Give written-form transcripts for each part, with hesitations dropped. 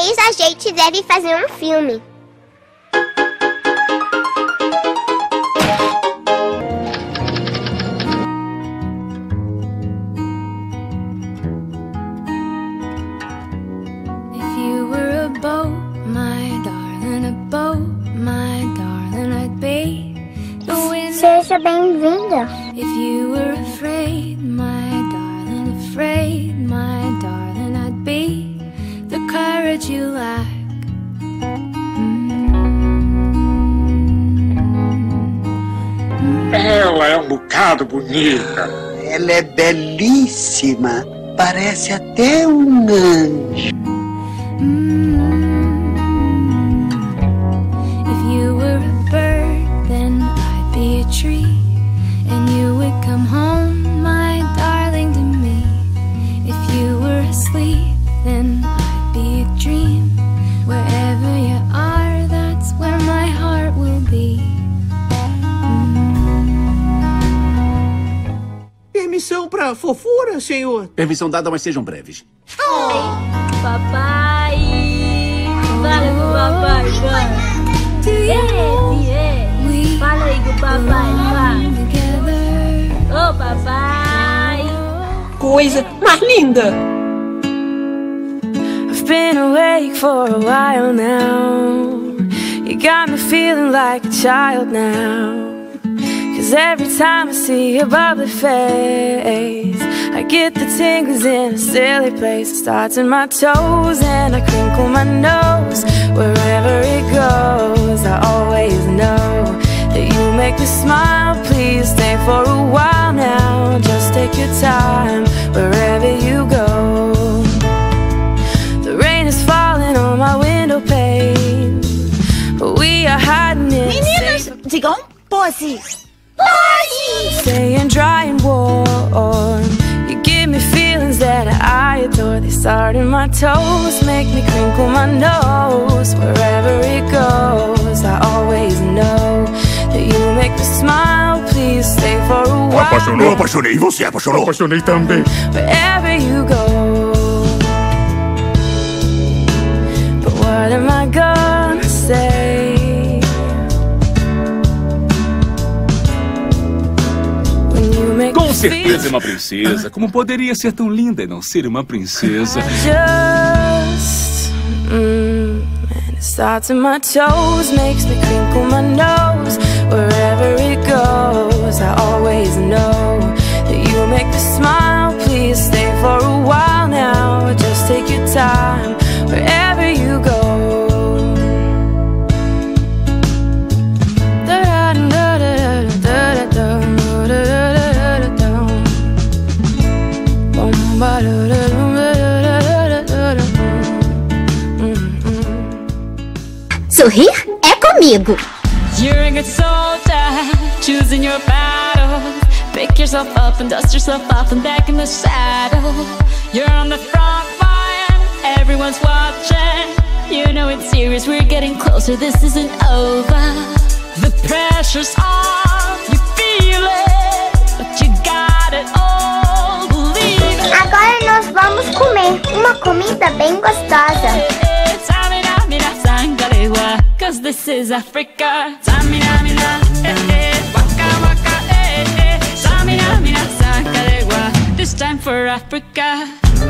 talvez a gente deve fazer um filme. Seja bem-vinda. If you were afraid, my darling, I'd be the courage you lack. Ela é um bocado bonita. Ela é belíssima. Parece até um anjo. If you were a bird, then I'd be a tree, and you would come home, my darling, to me. If you were asleep, then I'd be a dream. Wherever you are, that's where my heart will be. Permissão pra fofura, senhor? Permissão dada, mas sejam breves. Papai! Fala com o papai, vai! Fala aí com o papai, vai! Ô, papai! Coisa mais linda! I've been awake for a while now. You got me feeling like a child now. 'Cause every time I see your bubbly face, I get the tingles in a silly place. It starts in my toes and I crinkle my nose. Wherever it goes, I always know that you make me smile. Please stay for a while now. Just take your time wherever you go. The rain is falling on my window pane, but we are hiding in. Meninas, digam pose! Staying dry and warm. You give me feelings that I adore. They start in my toes, make me crinkle my nose. Wherever it goes, I always know that you make me smile. Please stay for a while. Apaixonou, apaixonei. E você apaixonou? Apaixonei também. Wherever you go. But what am I gonna say? Com certeza é uma princesa. Como poderia ser tão linda e não ser uma princesa? And it starts in my toes, makes me crinkle my nose. Wherever it goes, I always know that you make me smile. Please stay for a while now. Just take your time wherever you go. Sorrir é comigo. You're a good soldier, choosing your battle. Pick yourself up and dust yourself off and back in the saddle. You're on the front line, everyone's watching. You know it's serious, we're getting closer, this isn't over. The pressure's on, you feel it, but you got it all, believe it. Agora nós vamos comer uma comida bem gostosa. Cause this is Africa. Samina, mina, waka, waka, samina, mina, sakarewa. This time for Africa.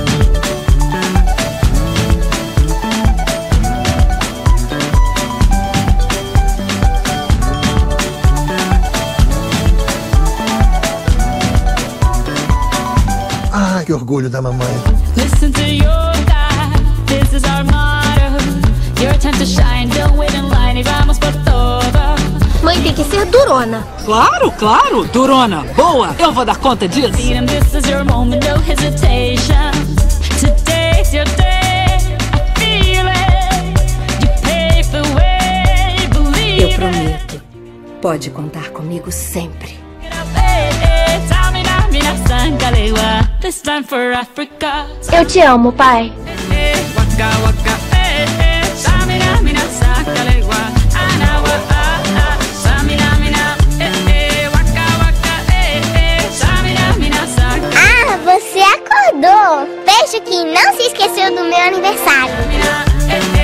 Ah, que orgulho da mamãe. Listen to your dad, this is our motto. Your time to shine, don't wait in line, e vamos por todo. Mãe tem que ser durona. Claro, claro, durona. Boa, eu vou dar conta disso. This is your moment, no hesitation. Today's your day, I feel it. You pave the way, believe it. Eu prometo, pode contar comigo sempre. This time for Africa. Eu te amo, pai. Waka, waka, samina, mina, sakarewa. Anawa, samina, mina, waka, waka, samina, mina, sakarewa. Ah, você acordou. Vejo que não se esqueceu do meu aniversário.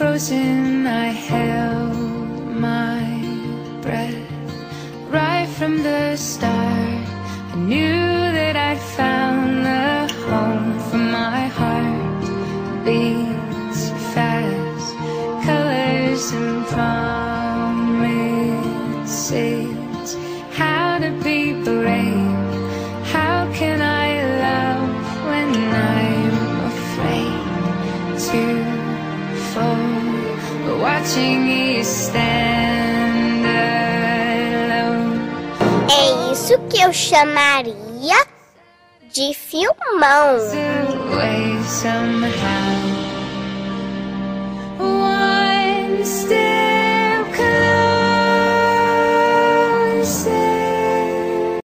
frozen, I held my breath. Right from the start, I knew that I'd found the home for my heart. Beats fast, colors and promises. How to be brave, how can I love when I'm afraid to fall? But watching you stand alone. É isso que eu chamaria de filmão. Somehow